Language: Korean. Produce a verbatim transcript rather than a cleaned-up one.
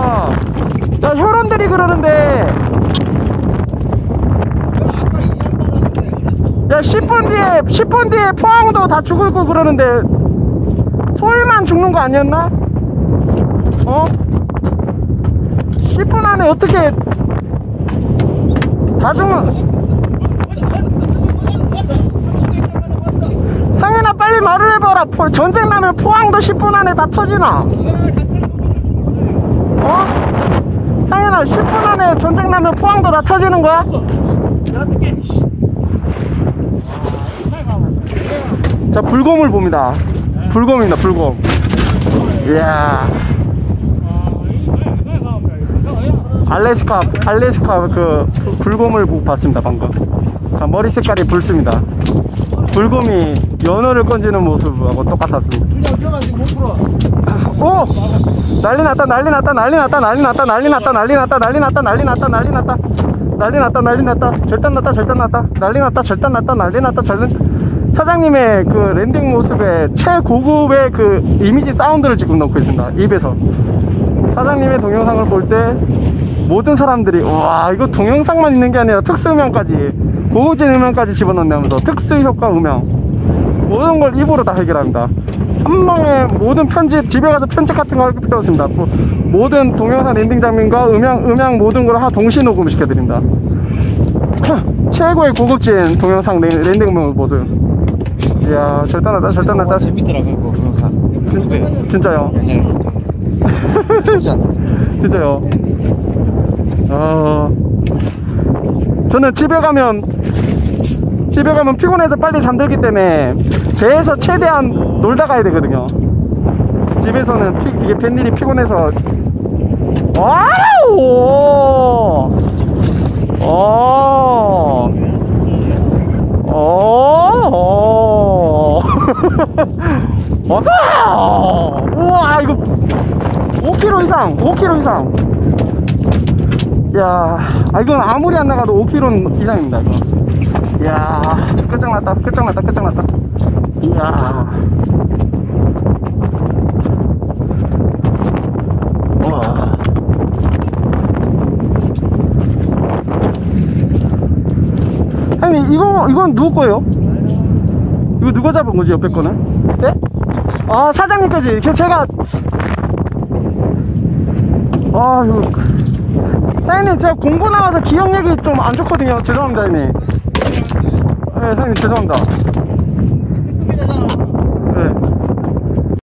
야, 혈원들이 그러는데. 야, 십 분 뒤에, 십 분 뒤에 포항도 다 죽을 거 그러는데, 서울만 죽는 거 아니었나? 어? 십 분 안에 어떻게 다 죽는. 상현아, 빨리 말을 해봐라. 포, 전쟁 나면 포항도 십 분 안에 다 터지나? 어? 상현아, 십 분 안에 전쟁 나면 포항도 다 터지는 거야? 자, 불곰을 봅니다. 불곰입니다, 불곰. 이야. 알래스카, 알래스카 그 불곰을 보고 봤습니다, 방금. 자, 머리 색깔이 붉습니다. 불곰이 연어를 건지는 모습하고 똑같았습니다. 오! 난리 났다, 난리 났다, 난리 났다, 난리 났다, 난리 났다, 난리 났다, 난리 났다, 난리 났다, 난리 났다, 난리 났다, 난리 났다, 절단 났다, 절단 났다, 난리 났다, 절단 났다, 난리 났다, 절단. 사장님의 그 랜딩 모습에 최고급의 그 이미지 사운드를 지금 넣고 있습니다, 입에서. 사장님의 동영상을 볼 때 모든 사람들이 와, 이거 동영상만 있는 게 아니라 특수 음향까지, 고급진 음향까지 집어넣는다면서 특수 효과 음향 모든 걸 입으로 다 해결합니다. 한 방에 모든 편집, 집에 가서 편집 같은 거 할 필요 없습니다. 모든 동영상 랜딩 장면과 음향, 음향 모든 걸 하 동시 녹음 시켜드립니다. 최고의 고급진 동영상 랜딩 모습. 이야, 절단하다, 절단하다. 재밌더라고요, 그 동영상. 진, 진짜요? 진짜. 진짜요? 어, 저는 집에 가면 집에 가면 피곤해서 빨리 잠들기 때문에 배에서 최대한 놀다 가야 되거든요. 집에서는 피, 이게 뱃일이 피곤해서. 와우! 오! 오! 오! 우와, 이거 오 킬로미터 이상, 오 킬로미터 이상. 야, 아, 이건 아무리 안 나가도 오 킬로미터 이상입니다, 이거. 이야, 끝장났다, 끝장났다, 끝장났다. 이야. 와. 형님, 이거, 이건 누구 거예요? 이거 누가 잡은 거지, 옆에 거는? 네? 아, 사장님까지. 제가. 아, 이거. 사장님, 제가 공고 나와서 기억력이 좀 안 좋거든요. 죄송합니다, 형님. 네, 사장님, 죄송합니다.